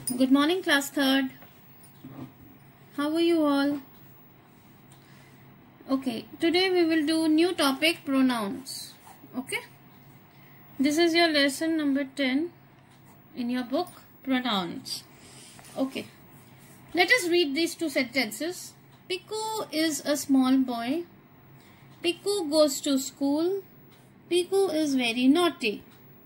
Good morning, class third. How are you all? Okay, today we will do new topic, pronouns. Okay, this is your lesson number 10 in your book, pronouns. Okay, let us read these two sentences. Piku is a small boy. Piku goes to school. Piku is very naughty.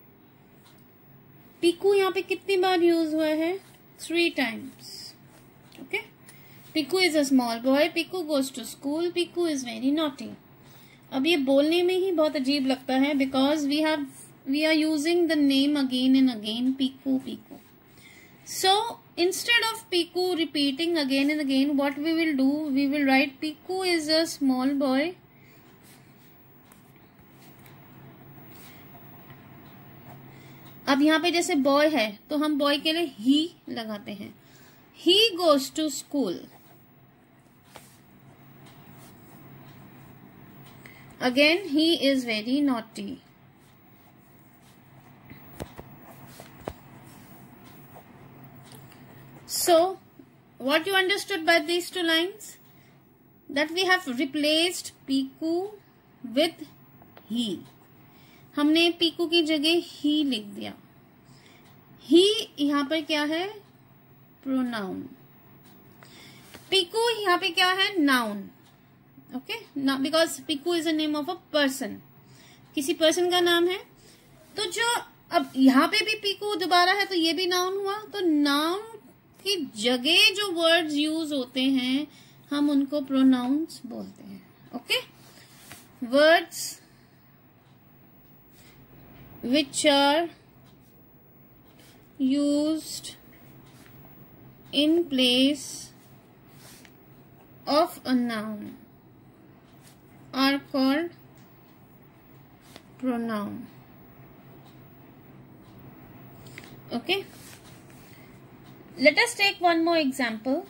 Piku यहाँ पे कितनी बार use हुआ है? 3 times. Okay. Piku is a small boy. Piku goes to school. Piku is very naughty. अब ये बोलने में ही बहुत अजीब लगता है because we are using the name again and again. Piku, Piku. So instead of Piku repeating again and again, what we will do? We will write Piku is a small boy. अब यहाँ पे जैसे boy है तो हम boy के लिए ही लगाते हैं. He goes to school. Again he is very naughty. So what you understood by these two lines? That we have replaced Piku with he. हमने पीकू की जगह ही लिख दिया. ही यहाँ पर क्या है? प्रोनाउन. पीकू यहाँ पे क्या है? Noun. Okay, because Piku is a name of a person. किसी पर्सन का नाम है. तो जो अब यहाँ पे भी पीकू दोबारा है तो ये भी नाउन हुआ. तो नाउन की जगह जो वर्ड्स यूज होते हैं हम उनको प्रोनाउंस बोलते हैं. Okay, words which are used in place of a noun are called pronoun. Okay, let us take one more example.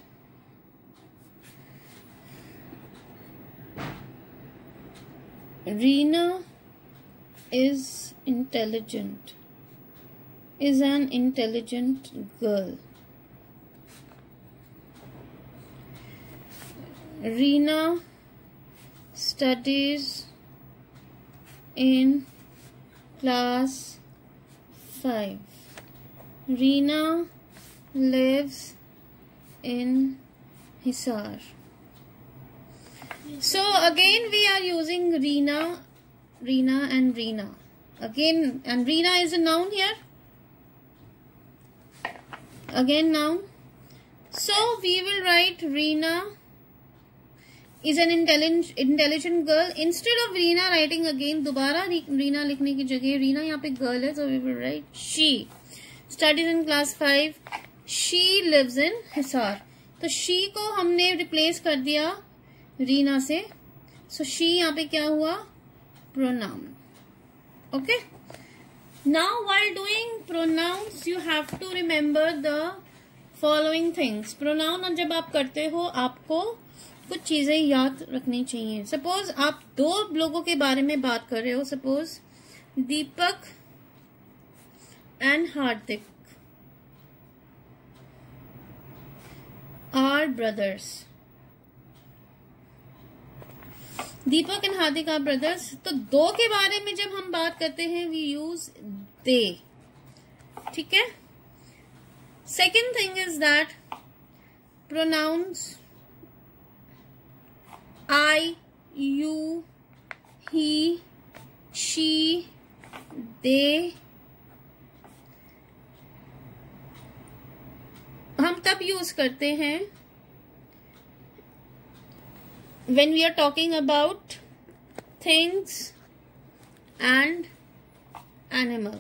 Reena is intelligent, is an intelligent girl. Reena studies in class 5. Reena lives in Hisar. So again we are using Reena and Reena. Again, and Reena is a noun here. Again noun. So we will write Reena is an intelligent girl. Instead of Reena writing again, दोबारा Reena लिखने की जगह Reena यहाँ पे girl है, so we will write she. Studies in class 5. She lives in Hisar. तो she को हमने replace कर दिया Reena से. So she यहाँ पे क्या हुआ? Pronoun. Okay. Now while doing pronouns you have to remember the following things. Pronoun जब आप करते हो आपको कुछ चीजें याद रखनी चाहिए. Suppose आप 2 लोगों के बारे में बात कर रहे हो. Suppose Deepak and Hardik are brothers. Deepak and Hardik are brothers. तो 2 के बारे में जब हम बात करते हैं वी यूज दे. ठीक है. Second thing is that pronouns I, you, he, she, they हम तब यूज करते हैं when we are talking about things and animal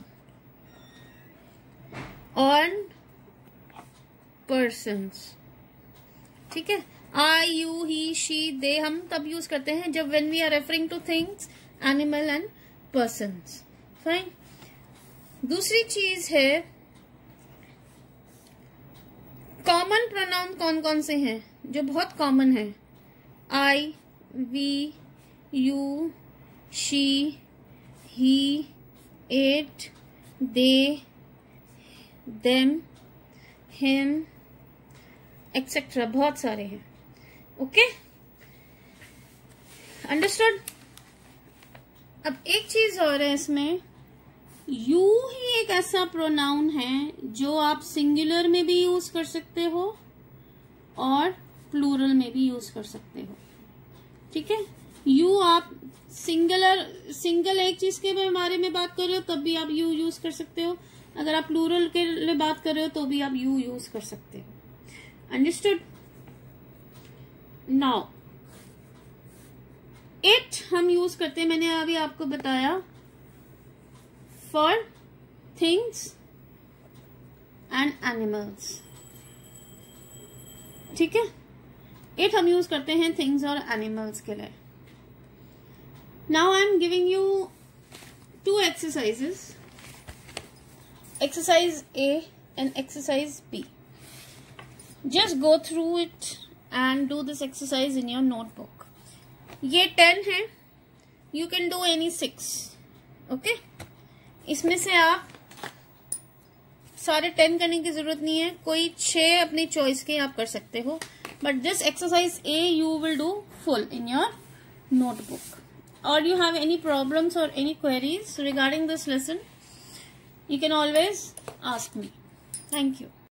and persons. ठीक है. I, you, he, she, they हम तब यूज करते हैं जब when we are referring to things, animal and persons. Fine. दूसरी चीज है कॉमन प्रोनाउन कौन कौन से हैं जो बहुत कॉमन है. I, we, you, she, he, it, they, them, him, etcetera, बहुत सारे हैं. Okay, understood. अब एक चीज और है इसमें, यू ही एक ऐसा प्रोनाउन है जो आप सिंगुलर में भी यूज कर सकते हो और प्लूरल में भी यूज कर सकते हो. ठीक है, यू आप सिंगल एक चीज के बारे में बात कर रहे हो तब भी आप यू यूज कर सकते हो. अगर आप प्लूरल के लिए बात कर रहे हो तो भी आप यू यूज कर सकते हो. अंडरस्टूड. नाउ इट हम यूज करते हैं, मैंने अभी आपको बताया, फॉर थिंग्स एंड एनिमल्स. ठीक है, इट हम यूज करते हैं थिंग्स और एनिमल्स के लिए. Now I am giving you 2 exercises, exercise A and exercise B. Just go through it and do this exercise in your notebook. ये 10 है, you can do any 6. Okay? इसमें से आप सारे 10 करने की जरूरत नहीं है, कोई 6 अपनी चॉइस के आप कर सकते हो. But this exercise A you will do full in your notebook. Or you have any problems or any queries regarding this lesson, you can always ask me. Thank you.